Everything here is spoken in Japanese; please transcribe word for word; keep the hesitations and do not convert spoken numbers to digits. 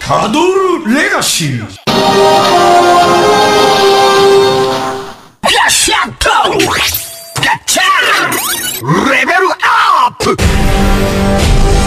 たどるレガシー。ガシャッとガッチャーレベルアップ。